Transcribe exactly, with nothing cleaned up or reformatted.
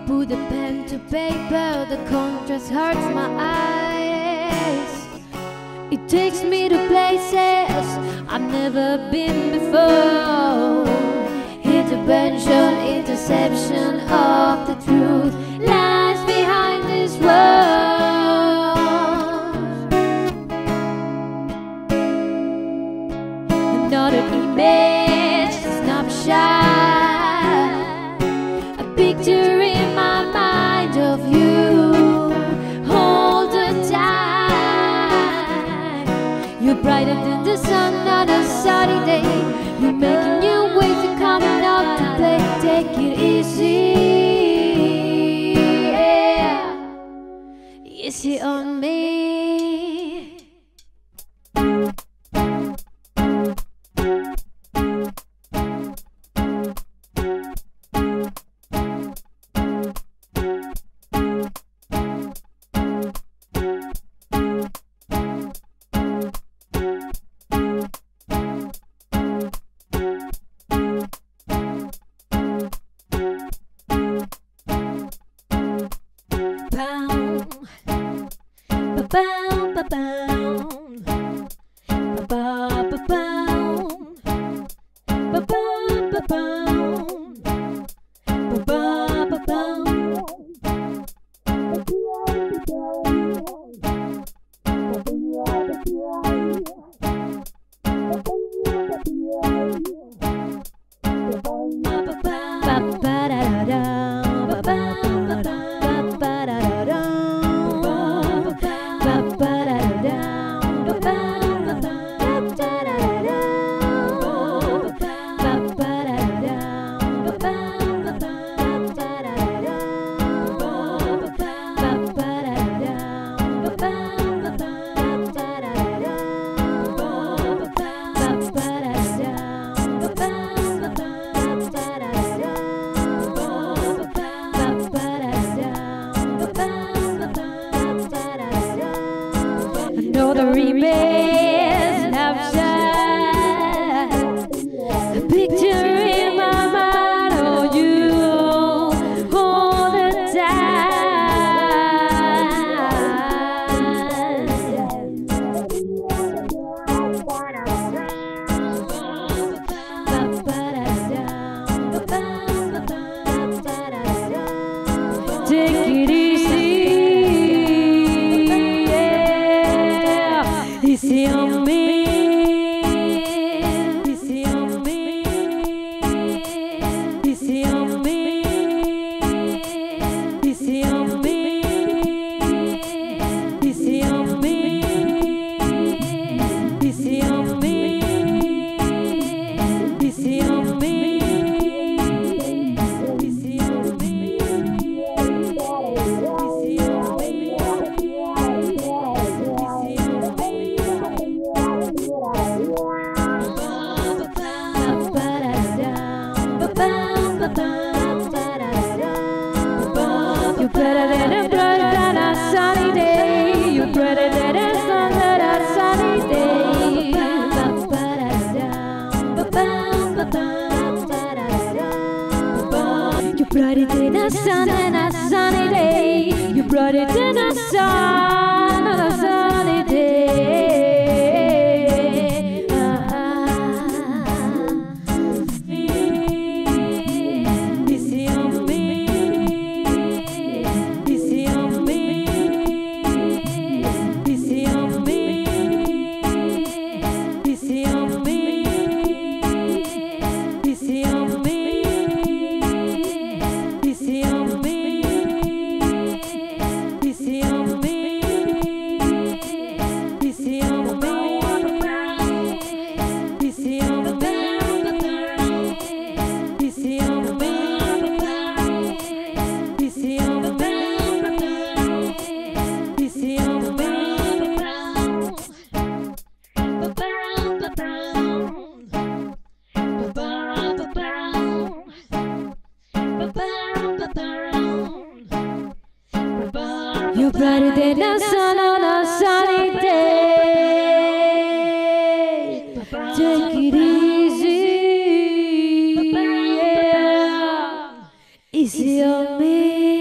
Put a pen to paper, the contrast hurts my eyes. It takes me to places I've never been before. Intervention, interception of the truth lies behind this world. Another image, snapshot, a picture in my mind of you all the time. You're brighter than the sun on a sunny day. You're making your way to coming up to play. Take it easy, yeah. Easy on me. Ba-bow, ba-bow, ba-bow, ba-bow, ba-bow, ba-bow, ba-bow, ba-bow. Another image, snapshot, a picture in my mind of you all the time. Take it easy. Easy on me, easy on me, easy on me, easy on me, easy on me, easy on me, easy on me, easy on me. You're better than a brighter than a sunny day. You're better than a sun than a sunny day. You're brighter than a sun than a sunny day. You're brighter than a sun on a sunny day. You're brighter than the sun on a sunny day. Take it easy, yeah. Easy on me.